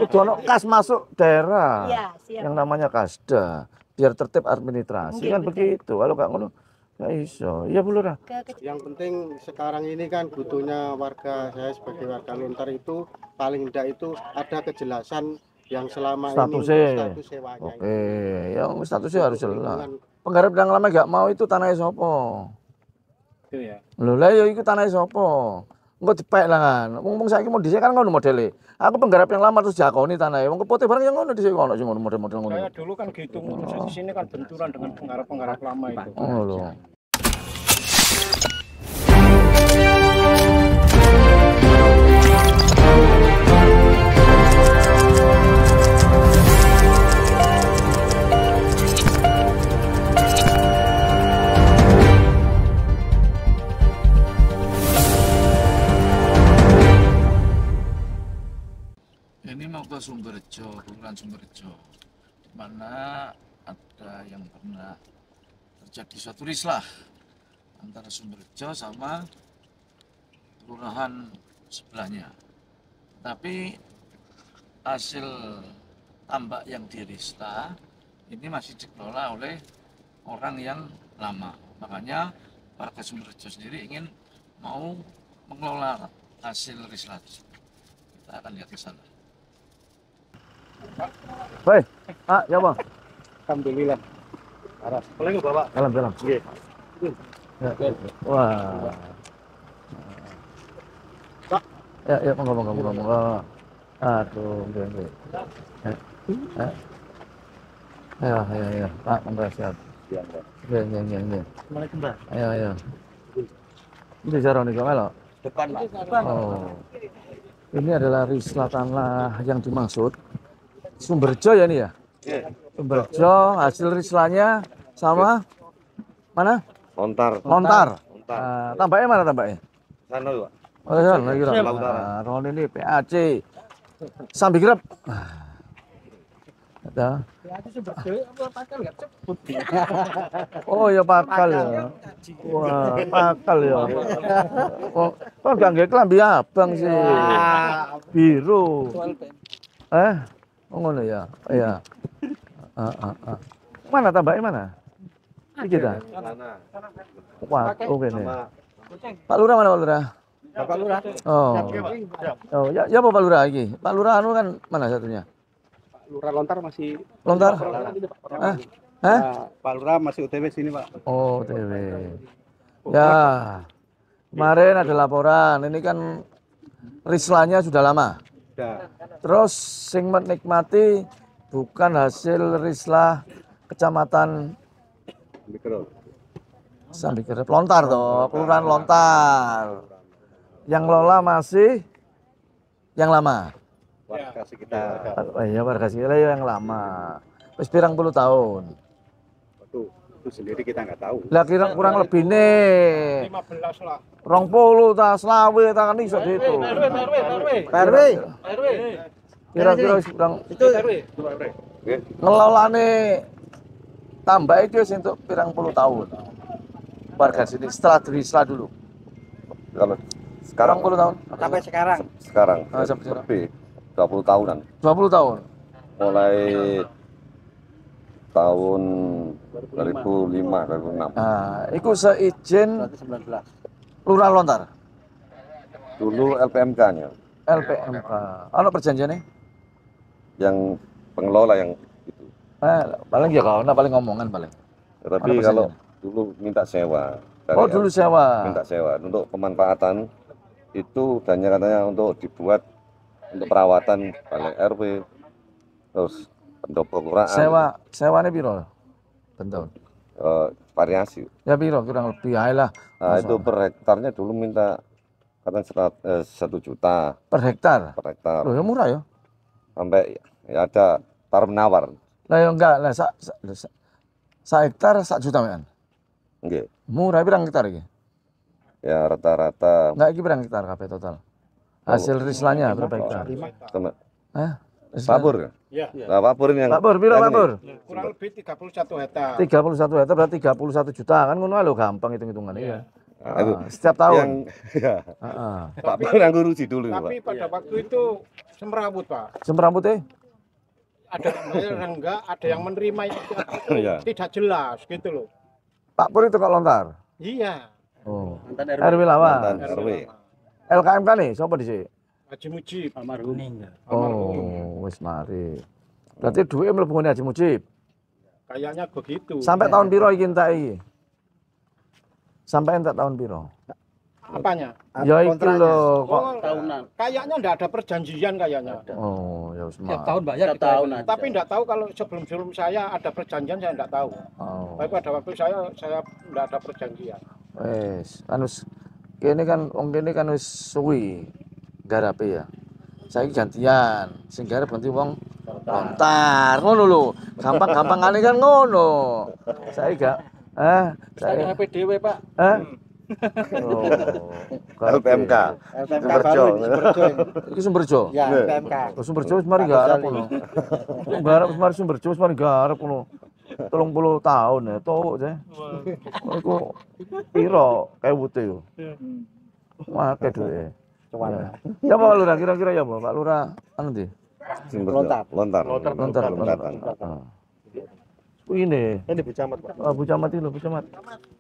kudu ono kas masuk daerah. Iya, siap. Yang namanya kasda, biar tertib administrasi kan begitu. Kalau nggak ngono nggak iso. Iya Bu Lurah. Yang penting sekarang ini kan butuhnya warga, saya sebagai warga Lontar itu paling tidak itu ada kejelasan yang selama Statusnya. ini status sewanya. Oke, yang statusnya harus jelas. Penggarap yang lama gak mau itu tanahnya sopo. Itu ya. Lho lah ya itu tanahnya sopo. Engko dipek lah kan. Wong saiki mau dhisik kan ngono modele. Aku penggarap yang lama terus jakoni tanahnya. Wong kepote bareng yang ngono dhisik ono sing ngono model-model ngono. Saya dulu kan gitu ngurus di sini kan benturan dengan penggarap-penggarap lama itu. Oh lho. Ini mau ke Sumberjo, Kelurahan Sumberjo, di mana ada yang pernah terjadi suatu rislah antara Sumberjo sama kelurahan sebelahnya. Tapi hasil tambak yang dirislah ini masih dikelola oleh orang yang lama. Makanya warga Sumberjo sendiri ingin mau mengelola hasil rislah tersebut. Kita akan lihat ke sana. Baik, Pak, ya Bang. Alhamdulillah. Aras. Boleh nggak Bapak? Dalam. Iya. Ya. Wah. Pak. Ya, monggo. Aduh, nggih. Ya. Pak, monggo siap. Iya, Nggih. Assalamualaikum, Mbak. Ayo. Ini jaro nih kalau. Depan, Pak. Oh. Ini adalah rislah tanah yang dimaksud. Sumberjo ya ini ya? Iya. Sumberjo, hasil rislahnya sama mana? Lontar. Tampaknya mana tampaknya? Sana Pak. Oh, sana kira. Sebelah utara. Ron ini PAC. Sambil grab. Ada. Oh ya pakal ya. Wah, pakal ya. Kok gak nggak kelambi abang sih? Biru. Oh ngono ya. Iya. Mana tambahnya mana? Iki dah. Wah, oke nih. Pak Lurah mana Pak Lurah? Bapak Lurah. Oh. Oh, ya apa Pak Lurah iki? Pak Lurah anu kan mana satunya? Lurah Lontar masih. Lontar? Pak Lurah masih UTW sini, Pak. Oh, TW. Ya. Kemarin ada laporan, ini kan rislahnya sudah lama. Terus sing menikmati bukan hasil rislah kecamatan Sambikere Lontar toh, Kelurahan Lontar. Yang lola masih yang lama. Warga sekitar. Oh iya, warga sekitar yang lama. Wis pirang puluh tahun. Itu sendiri kita nggak tahu. Lah kira kurang lebih nih 15 lah. 20 ta selawe ta kan iso diitung. RW. Kira-kira wis kurang Itu RW. ngelolane tambah itu wis entuk pirang puluh tahun. Warga sini setelah dirislah dulu. Kalau sekarang 40 tahun. Sampai sekarang. sekarang Sampai sekarang. lebih 20 tahunan. 20 tahun. Mulai tahun 2005, 2006. Nah, iku seizin 19. Lurah Lontar. Dulu LPMK-nya LPMK. Ono perjanjiannya? yang pengelola yang itu. Paling ya kalau paling ngomongan paling. Tapi Mana kalau perjanjiannya? dulu minta sewa. Oh, dulu sewa. Minta sewa untuk pemanfaatan itu dan katanya untuk dibuat untuk perawatan balai RW, terus pendopo kelurahan. Sewanya piro? Bentar. Variasi. Ya piro kurang lebih ae lah. Nah, itu per hektarnya dulu minta katanya 1 juta Per hektar. per hektar. Loh ya murah ya. Sampai ya ada tar menawar. Lah ya enggak, lah sa hektar 1 juta men. Nggih. Murah pirang hektar iki? Ya rata-rata Enggak iki pirang hektar kabeh total. Hasil rislahnya berapa hektar? sama Hah? Pabur ya? Iya. Nah, Pabur ini yang Pak Pur, piro yang Pak ini. Pur? Kurang lebih 31 hektar. 31 hektar berarti 31 juta kan ngono lho gampang hitung-hitungannya ya. Nah, itu Setiap tahun. yang ya, Heeh. Pak Bang yang ngurusi dulu, Pak. Tapi pada waktu itu semrawut, Pak. Semrambutnya? Ada yang bayar dan enggak, ada yang menerima itu Iya. tidak jelas gitu loh. Pak Pur itu kok lontar? Iya. Oh. Mantan RW Lawan. Mantan RW. LKMK nih, siapa di sini? Haji Mujib almarhum. Oh, wis mari. Berarti duit mlebu ngene Haji Mujib. kayaknya begitu. Sampai tahun piro iki entek iki? Sampai entek tahun piro? Apanya? Ya iki lho kok. Oh, tahunan. Kayaknya enggak ada perjanjian kayaknya. Oh, ya wis Tiap mari. tahun bayar Tiap tahun aja. Tapi enggak tahu kalau sebelum saya ada perjanjian saya enggak tahu. Oh. Tapi pada waktu saya enggak ada perjanjian. Wis, anus kene kan wong kene kan wis suwi garape ya. Saiki gantian, sing garap ganti wong lontar ngono lho. Gampang-gampangane kan ngono. Saiki gak saya HP dhewe, Pak. Oh. LPMK. LPMK baru ini Sumberjo ini. Iki Sumberjo. Ya, LPMK. Oh, Sumberjo wis mari garap ngono. Garap wis mari Sumberjo wis mari garap ngono. 30 tahun ya, tau saya. Iku piro kewute yo. Wake duwe. Cuman. Ya Pak Lurah, kira-kira ya Pak Lurah anu ndi? Lontar. Lontar. Lontar. Heeh. Ini. Ini Bu Camat, Pak. Bu Camat itu, Bu Camat.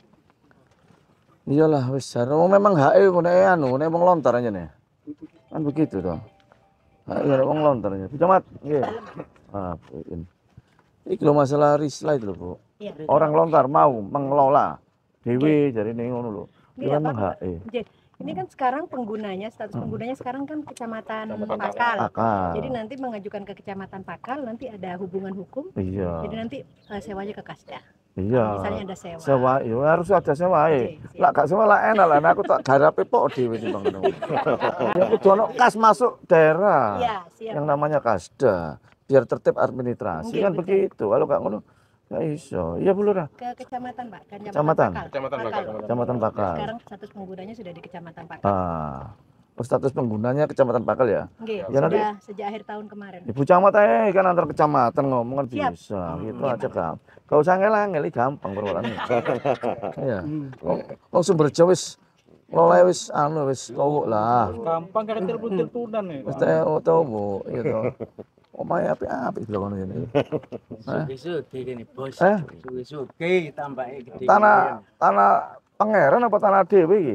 Iyalah wis jare memang HE ngono anu, nek wong lontar aja nih. Kan begitu toh. HE nek wong lontar aja. Bu Camat, nggih. Ah, Bu ini. Iki lho masalah rislah itu lho, Bu. Orang lontar mau mengelola dewe jarine ngono lho. Itu Iya, memang Pak. HE. Ini kan sekarang penggunanya, status penggunanya sekarang kan Kecamatan Pakal. Akal. Jadi nanti mengajukan ke Kecamatan Pakal, nanti ada hubungan hukum. Iya. Jadi nanti sewanya ke Kasda. Iya. Misalnya ada sewa. Sewa, ya harus ada sewa. Oke, siap. Lah gak sewa lah enak lah, nah, aku tak garape pok dhewe timbang ngono. Ya kudu ono kas masuk daerah. Iya, siap. Yang namanya Kasda, biar tertib administrasi Oke, kan betul. begitu. Kalau gak ngono gak iso. Iya Bu Lurah. Ke Kecamatan, Pak. Kecamatan? Pakal. Kecamatan Pakal. Sekarang status penggunanya sudah di Kecamatan Pakal. Ah. Status penggunanya Kecamatan Pakal ya. Oke, Ya, nanti- sudah sejak akhir tahun kemarin. Ibu Camat kan antar kecamatan ngomong kan Siap. bisa. Gitu aja kan. Gak usah ngeli gampang perwalane. Iya. Wong Sumberjo wis mulai wis anu wis tuwuk lah. Gampang kan telepon-teleponan nih. Wis tau Bu, iya toh. Omahe apik-apik lho kono ini. Suge-suge gini, Bos. Eh? Suge-suge tambahnya gede. Tanah pangeran apa tanah dhewe iki?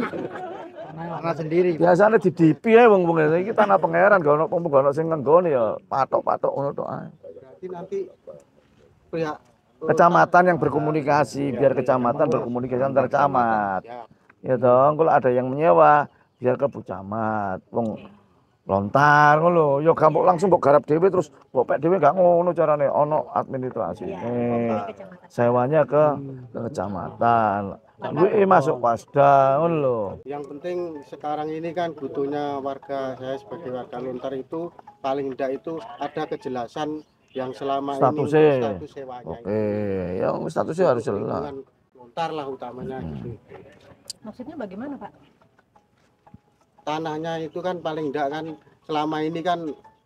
Tanah sendiri. Biasane didipi ae wong-wong iki tanah pangeran gak ono pompo gak ono sing ngenggoni ya patok-patok ngono tok ae. Berarti nanti pihak Kecamatan yang berkomunikasi, biar kecamatan berkomunikasi antar camat. Ya dong, kalau ada yang menyewa biar ke Bu Camat. Wong lontar ngono lho, ya gampang langsung kok garap dhewe terus kok pek dhewe gak ngono carane ono administrasi. Iya, Kecamatan. Sewanya ke kecamatan. Duwe masuk Kasda ngono lho. Yang penting sekarang ini kan butuhnya warga saya sebagai warga lontar itu paling tidak itu ada kejelasan yang selama Statusnya. ini untuk status sewanya. Oke, ya statusnya harus jelas. Lingkungan lontar lah utamanya gitu. Maksudnya bagaimana, Pak? Tanahnya itu kan paling tidak kan selama ini kan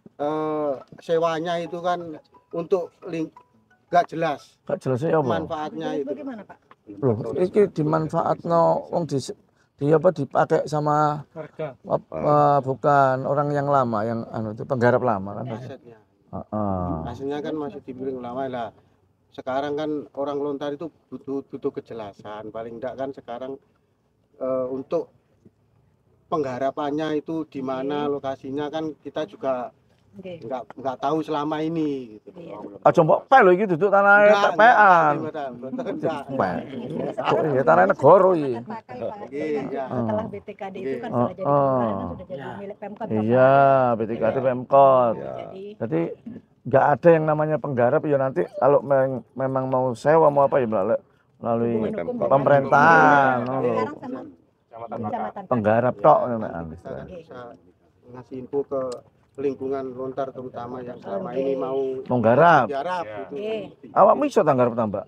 sewanya itu kan untuk nggak jelas Gak jelasnya apa? manfaatnya itu. Bagaimana, Pak? Loh, iki dimanfaatno wong di apa dipakai sama Warga. bukan orang yang lama yang anu itu penggarap lama kan. Asetnya. Heeh. Hasilnya kan masih dibilang lama lah. Sekarang kan orang lontar itu butuh kejelasan. Paling tidak kan sekarang untuk penggarapannya itu di mana lokasinya kan kita juga Oke. nggak tahu selama ini gitu. Iya. Aja mbok pel lho iki duduk tanah TPA-an. Enggak. Ya tanah negara iki. Kecamatan Pakal, Pak. Iya. Setelah BTKD itu kan Iya. sudah jadi kelurahan, kan sudah jadi milik Pemkot. Pak. Iya, BTKD Pemkot. Jadi Jadi nggak ada yang namanya penggarap ya nanti kalau memang mau sewa mau apa ya melalui hubungan hukum dengan pemerintahan. sekarang sama Kecamatan Penggarap tok Kita ngono. kan bisa ngasih info ke lingkungan lontar terutama yang selama ini mau Menggarap. garap gitu. Oke. Awakmu iso tanggarap tambah?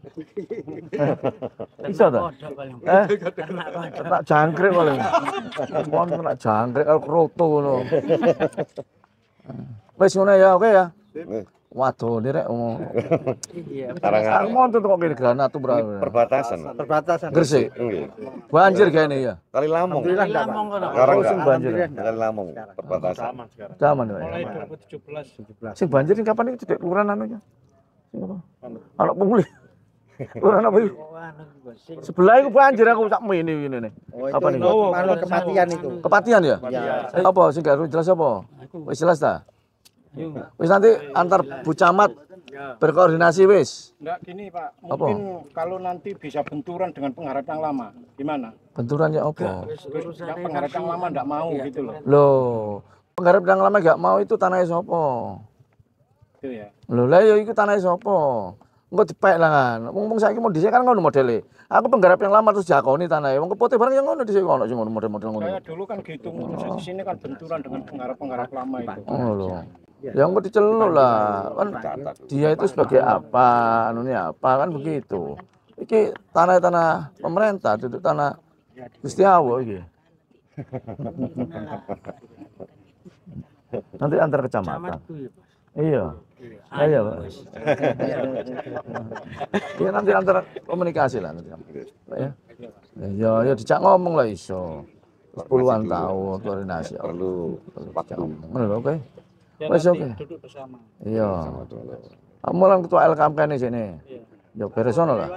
Iso ta? Tak jangkrik paling. Mon tak jangkrik karo kroto ngono. Wis ngono ya, oke ya. Waduh, direk ngomong. Iya. Aku mau tuh kok gini granat tuh berapa? Perbatasan. Perbatasan. Gresik. Nggih. Banjir kayak ini ya. Kali Lamong. Alhamdulillah enggak, Pak. Lamong kan. Sekarang Sing enggak. banjir. Kali Lamong perbatasan. Zaman ya. Mulai 2017. Sing banjir ini kapan itu cedek kelurahan anunya? Sing apa? Anak pungli. Kelurahan apa itu? Oh, anu bos. Sing Sebelah itu banjir aku sak ini ini. Oh, itu Apa nih? anu kematian itu. Kepatian ya? Ya. Apa sing gak jelas apa? Wis jelas ta? Yo. Wis nanti antar Bu Camat Ya. berkoordinasi wis. Enggak gini Pak, Apa? mungkin kalau nanti bisa benturan dengan pengharap yang lama, gimana? Benturannya apa? Yang pengharap yang lama enggak mau gitu loh. Loh, penggarap yang lama gak mau itu tanahnya sopo? Itu ya. Loh, lah ya itu tanahnya sopo? Engko dipek lah kan. Wong saiki mau dhisik kan ngono modele. Aku penggarap yang lama terus jakoni tanahnya. Wong kepote bareng yang ngono dhisik ono sing ngono model-model ngono. Saya dulu kan gitu, ngurus di sini kan benturan dengan pengharap lama itu. Oh lho. Ya engko diceluk lah. Kan dia itu sebagai apa, anunya apa kan begitu. Iki tanah-tanah pemerintah, duduk tanah Gusti Allah iki. Nanti antar kecamatan. Camatku ya. Iya. Iya, Pak. Iya nanti antar komunikasi lah nanti. Pak, ya. Ya dicak ngomong lah iso. Puluhan tahun koordinasi. Perlu waktu. Bener, oke. Ya, Wes nanti oke. duduk bersama. Iya. Kamu orang ketua LKMK ini sini. Ya beres ono lah.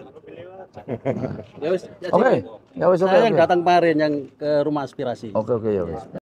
Ya wis, Oke. Ya wes oke. saya yang Oke datang kemarin yang ke rumah aspirasi. oke ya wes.